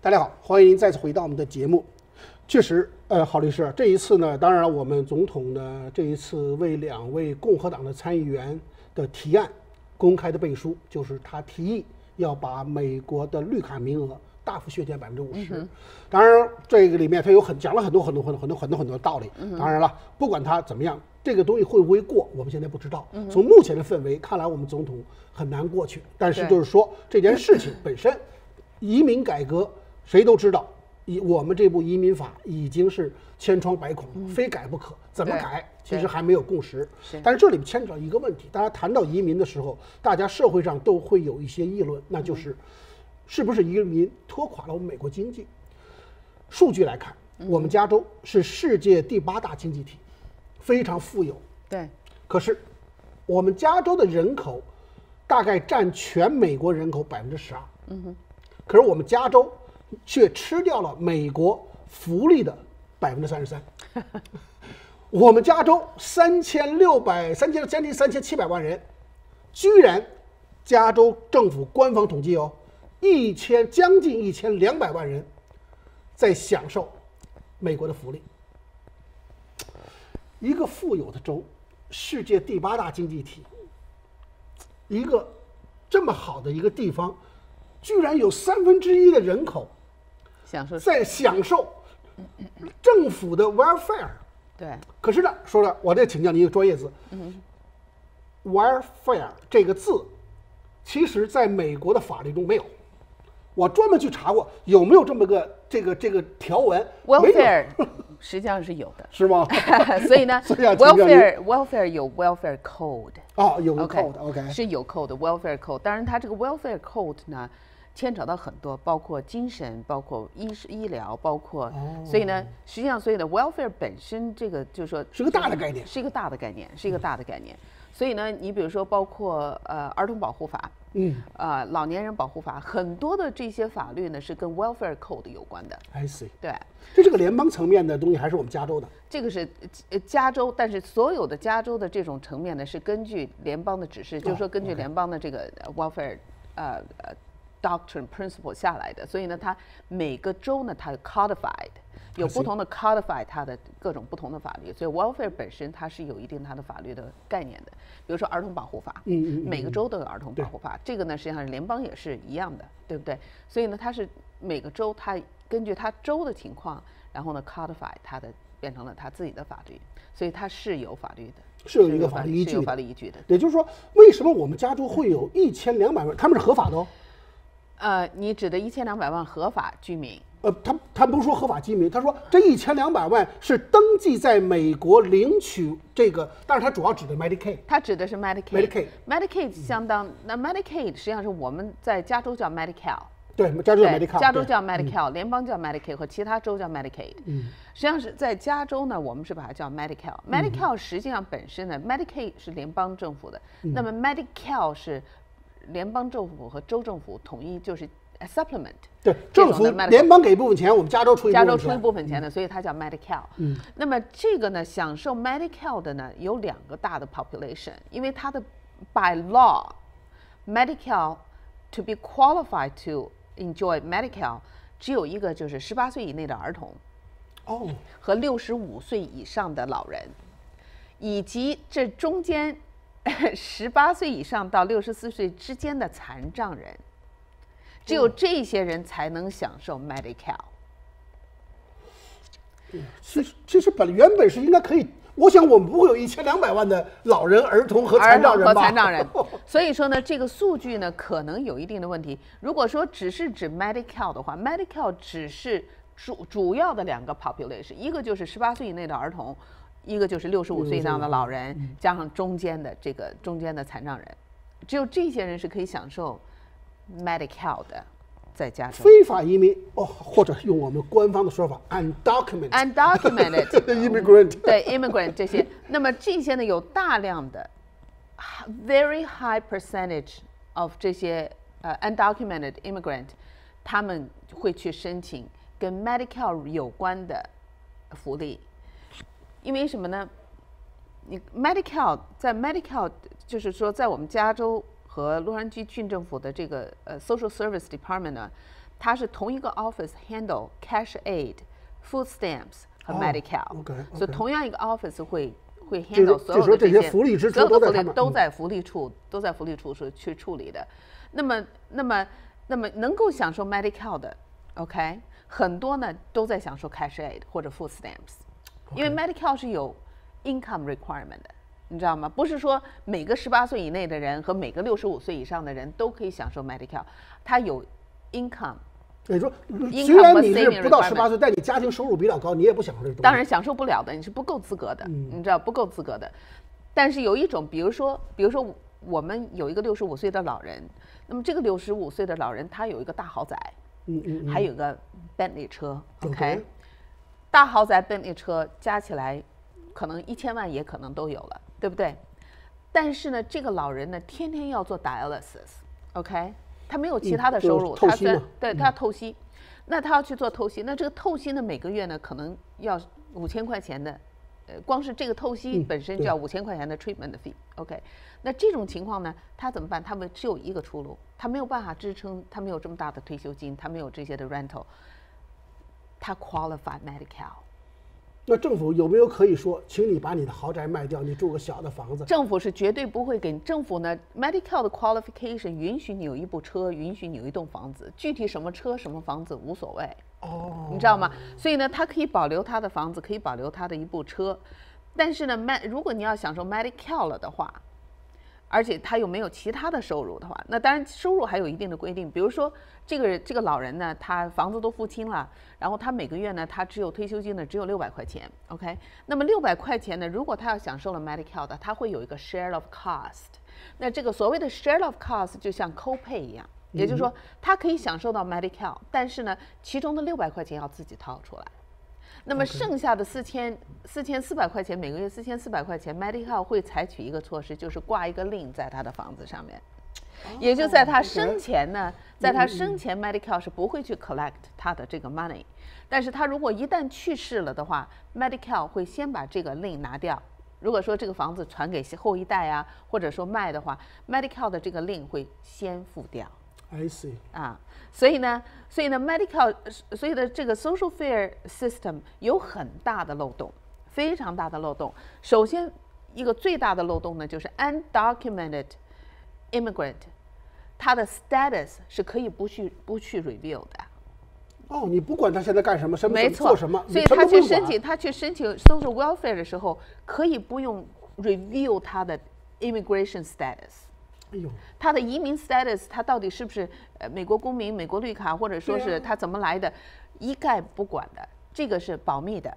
大家好，欢迎您再次回到我们的节目。确实，郝律师，这一次呢，当然我们总统呢这一次为2位共和党的参议员的提案公开的背书，就是他提议要把美国的绿卡名额大幅削减50%。当然，这个里面他讲了很多道理。当然了，不管他怎么样，这个东西会不会过，我们现在不知道。从目前的氛围看来，我们总统很难过去。但是就是说这件事情本身，移民改革谁都知道。我们这部移民法已经是千疮百孔，非改不可。怎么改，其实还没有共识。但是这里牵扯到一个问题，大家谈到移民的时候，大家社会上都会有一些议论，那就是是不是移民拖垮了我们美国经济？数据来看，我们加州是世界第8大经济体，非常富有。 对。 可是我们加州的人口大概占全美国人口12%。可是我们加州却吃掉了美国福利的33%。我们加州将近3700万人，居然加州政府官方统计将近1200万人在享受美国的福利。一个富有的州，世界第8大经济体，一个这么好的一个地方，居然有1/3的人口在享受政府的 welfare。 对。 可是呢，说了，我再请教您一个专业字，welfare 这个字，其实在美国的法律中没有。我专门去查过，有没有这么个这个条文 ？welfare 实际上是有的， 是吗？ 所以呢，welfare 有 welfare code。 有个 code，OK， 是有 code 的 welfare code。当然，它这个 welfare code 呢，牵扯到很多，包括精神，包括医疗，包括，所以呢，实际上，所以呢 ，welfare 本身这个就是说是个大的概念， 是一个大的概念。所以呢，你比如说包括儿童保护法，老年人保护法，很多的这些法律呢是跟 welfare code 有关的。 I see。 对， 这是个联邦层面的东西，还是我们加州的？ 这个是加州，但是所有的加州的这种层面呢是根据联邦的指示，就是说根据联邦的这个 welfare doctrine principle 下来的。所以呢，它每个州呢它 codified。有不同的 codify 它的各种不同的法律，所以 welfare 本身它是有一定它的法律的概念的。比如说儿童保护法，每个州都有儿童保护法，这个呢实际上是联邦也是一样的，对不对？所以呢，它是每个州它根据它州的情况，然后呢 codify 它的变成了它自己的法律，所以它是有法律的， 是有一个法律依据的， 是有法律依据的。 也就是说，为什么我们加州会有1200万？他们是合法的哦。 你指的1200万合法居民？ 他不是说合法居民，他说这1200万是登记在美国领取这个，但是他主要指的 Medicaid。 他指的是 Medicaid 相当，那 Medicaid 实际上是我们在加州叫 Medi-Cal。 对，加州叫 Medi-Cal， 加州叫 Medi-Cal，联邦叫 Medicaid 和其他州叫 Medicaid。实际上是在加州呢，我们是把它叫 Medi-Cal。Medi-Cal 实际上本身呢，Medicaid 是联邦政府的，那么 Medi-Cal 是联邦政府和州政府统一，就是 supplement。 对，政府联邦给一部分钱，我们加州出一部分钱的，所以它叫 Medi-Cal。那么这个呢，享受 Medi-Cal 的呢有2个大的 population， 因为它的 by law Medi-Cal to be qualified to enjoy Medi-Cal 只有一个，就是18岁以内的儿童，和65岁以上的老人，以及这中间18岁以上到64岁之间的残障人。只有这些人才能享受 Medi-Cal。 其实原本是应该可以，我想我们不会有1200万的老人、儿童和残障人吧？ 所以说呢，这个数据呢可能有一定的问题。如果说只是指 Medi-Cal 的话 ，Medi-Cal 只是主要的2个 population， 一个就是18岁以内的儿童，一个就是65岁以上的老人，加上中间的残障人，只有这些人是可以享受Medi-Cal 的，在加州非法移民或者用我们官方的说法 undocumented immigrant 对 immigrant 这些，那么这些呢有大量的 very high percentage of 这些undocumented immigrant， 他们会去申请跟 Medi-Cal 有关的福利，因为什么呢？你 Medi-Cal 在 Medi-Cal 就是说在我们加州和洛杉矶郡政府的这个Social Service Department 呢， 它是同一个 office handle cash aid、food stamps 和 Medi-Cal，所以同样一个 office会 handle 所有的这些福利支出都在福利处是去处理的。那么能够享受 Medi-Cal 的 ，OK， 很多呢都在享受 cash aid 或者 food stamps， 因为 Medi-Cal 是有 income requirement 的。你知道吗？不是说每个18岁以内的人和每个65岁以上的人都可以享受 Medi-Cal， 它有 income。 也就是说，虽然你是不到18岁，但你家庭收入比较高，你也不享受这个东西。 当然享受不了的，你是不够资格的，你知道不够资格的。但是有一种，比如说我们有一个65岁的老人，那么这个65岁的老人他有一个大豪宅，还有个 Bentley 车 ，OK， 大豪宅 Bentley 车加起来可能1000万也可能都有了。对不对？但是呢，这个老人呢，天天要做 dialysis，OK， 他没有其他的收入，他他透析，那他要去做透析，那这个透析呢，每个月呢可能要5000块钱的，光是这个透析本身就要5000块钱的 treatment fee，OK， 那这种情况呢，他怎么办？他们只有一个出路，他没有办法支撑，他没有这么大的退休金，他没有这些的 rental， 他 qualify Medi-Cal。 那政府有没有可以说，请你把你的豪宅卖掉，你住个小的房子？ 政府是绝对不会给。政府呢 ，Medi-Cal 的 qualification 允许你有一部车，允许你有一栋房子，具体什么车什么房子无所谓。你知道吗？所以呢，他可以保留他的房子，可以保留他的一部车，但是呢，如果你要享受 Medi-Cal 了的话，而且他又没有其他的收入的话，那当然收入还有一定的规定。比如说，这个老人呢，他房子都付清了，然后他每个月呢，他只有退休金呢，只有600块钱 ，OK。那么600块钱呢，如果他要享受了 Medi-Cal 的，他会有一个 share of cost。那这个所谓的 share of cost 就像 co-pay 一样，也就是说，他可以享受到 Medi-Cal， 但是呢，其中的600块钱要自己掏出来。那么剩下的4400块钱，每个月4400块钱 ，Medi-Cal 会采取一个措施，就是挂一个令在他的房子上面，也就在他生前呢，在他生前 Medi-Cal 是不会去 collect 他的这个 money， 但是他如果一旦去世了的话 ，Medi-Cal 会先把这个令拿掉。如果说这个房子传给后一代啊，或者说卖的话 ，Medi-Cal 的这个令会先付掉。 I see 啊，所以呢 Medi-Cal， 所以的这个 social fair system 有很大的漏洞，非常大的漏洞。首先，一个最大的漏洞呢，就是 undocumented immigrant， 他的 status 是可以不去 review 的。 你不管他现在干什么， 没错， 做什么， 所以他去申请 social welfare 的时候，可以不用 review 他的 immigration status。他的移民 status， 他到底是不是美国公民、美国绿卡，或者说是他怎么来的，一概不管的，这个是保密的。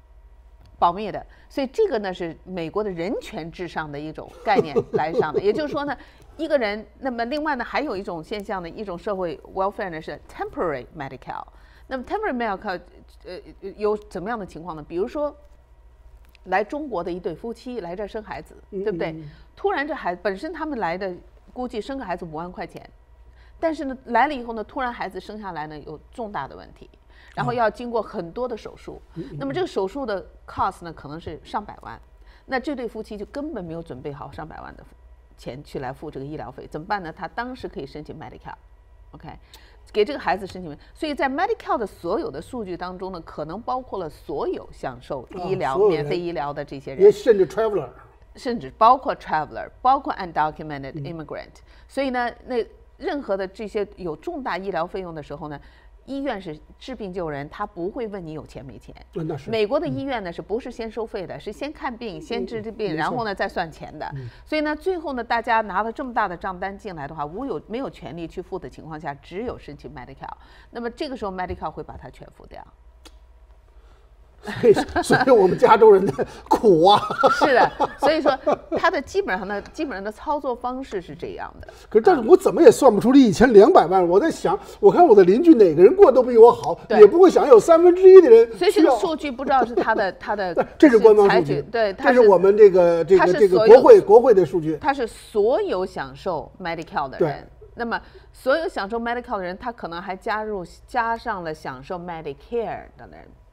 所以这个呢是美国的人权至上的一种概念来上的。也就是说呢，一个人，那么另外呢还有一种现象呢，一种社会 welfare 呢是 temporary Medi-Cal。那么 temporary Medi-Cal 有怎么样的情况呢？比如说，来中国的一对夫妻来这儿生孩子，对不对？突然这孩子本身他们来的估计生个孩子5万块钱，但是呢来了以后呢，突然孩子生下来呢有重大的问题，然后要经过很多的手术，那么这个手术的 cost 呢可能是上百万，那这对夫妻就根本没有准备好上百万的钱去来付这个医疗费，怎么办呢？他当时可以申请 Medi-Cal，OK。给这个孩子申请，所以在 Medi-Cal 的所有的数据当中呢，可能包括了所有享受医疗、免费医疗的这些人， 也甚至 traveler， 甚至包括 traveler， 包括 undocumented immigrant。所以呢，那任何的这些有重大医疗费用的时候呢，医院是治病救人，他不会问你有钱没钱。 那是美国的医院呢，是不是先收费的？是先看病，先治病，然后呢再算钱的。所以呢，最后呢，大家拿了这么大的账单进来的话，没有权利去付的情况下，只有申请 Medi-Cal。那么这个时候 Medi-Cal 会把它全付掉。 所以我们加州人的苦啊。 是的，所以说它的基本上的操作方式是这样的。 可是，但是我怎么也算不出这1200万。我在想，我看我的邻居哪个人过都比我好，也不会想有1/3的人。 所以这个数据不知道是他的这是官方数据， 对， 这是我们这个国会的数据。 它是所有享受 Medi-Cal 的人。那么所有享受 Medi-Cal 的人，他可能还加上了享受 Medicare 的人。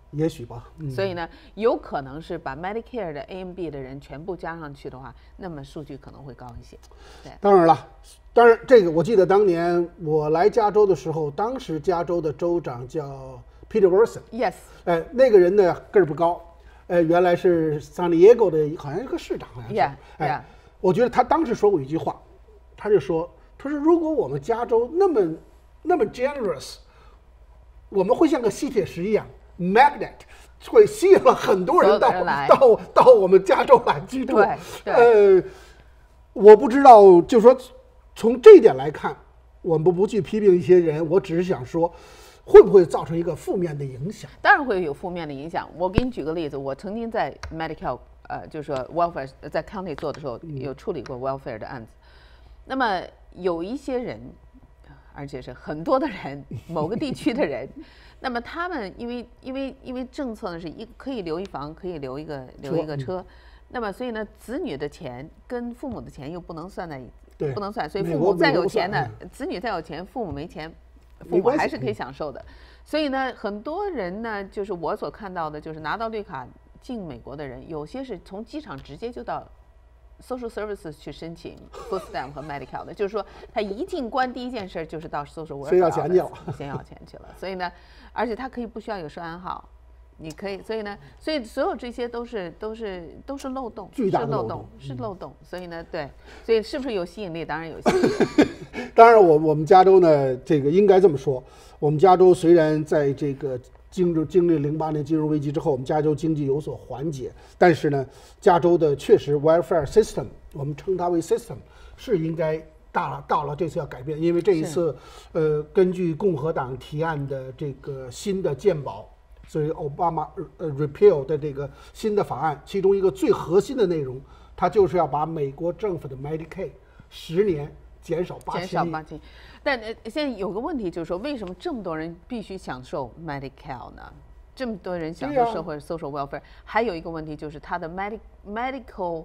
也许吧。 所以呢，有可能是把 Medicare 的 A、B 的人全部加上去的话，那么数据可能会高一些。对， 当然了，这个我记得当年我来加州的时候，当时加州的州长叫 Peter Wilson。Yes。那个人呢个儿不高，原来是 San Diego 的，好像是个市长，好像是。我觉得他当时说过一句话，他说如果我们加州那么 generous， 我们会像个吸铁石一样 magnet， 会吸引了很多人到我们加州来居住。 对。 我不知道，就是说从这一点来看，我们不去批评一些人，我只是想说，会不会造成一个负面的影响？ 当然会有负面的影响。我给你举个例子，我曾经在 Medicare， 就是说 welfare 在 county 做的时候，有处理过 welfare 的案子。那么有一些人，而且是很多的人，某个地区的人，那么他们因为政策呢是可以留一房，可以留一个车。那么，所以呢，子女的钱跟父母的钱又不能算在，不能算。所以父母再有钱呢，子女再有钱，父母没钱，父母还是可以享受的。所以呢，很多人呢，就是我所看到的，就是拿到绿卡进美国的人，有些是从机场直接就到 social services 去申请 food stamp 和 Medicare 的，就是说他一进关第一件事就是到 social worker 先要钱去了， 先要钱去了。所以呢，而且他可以不需要有收安号。你可以，所以所有这些都是漏洞， 巨大的漏洞，所以呢，对，所以是不是有吸引力？当然有吸引力。 当然，我们加州呢，这个应该这么说，我们加州虽然在这个经历08年金融危机之后，我们加州经济有所缓解，但是呢，加州的确实 welfare system， 我们称它为 system， 是应该到了这次要改变，因为这一次，根据共和党提案的这个新的健保。所以奥巴马repeal 的这个新的法案，其中一个最核心的内容，它就是要把美国政府的 Medicaid 10年减少8000亿。 但现在有个问题就是说，为什么这么多人必须享受 Medicaid 呢？这么多人享受社会 social welfare，还有一个问题就是它的 medical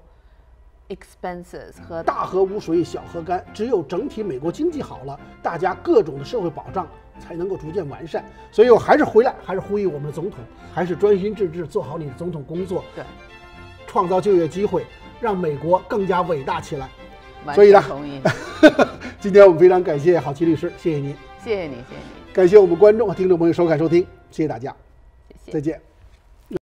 expenses 和大河无水小河干，只有整体美国经济好了，大家各种的社会保障才能够逐渐完善。所以我还是呼吁我们的总统，还是专心致志做好你的总统工作， 对， 创造就业机会，让美国更加伟大起来。 所以呢，同意。 今天我们非常感谢郝琦律师，谢谢您， 谢谢你， 感谢我们观众和听众朋友收看收听，谢谢大家， 谢谢， 再见。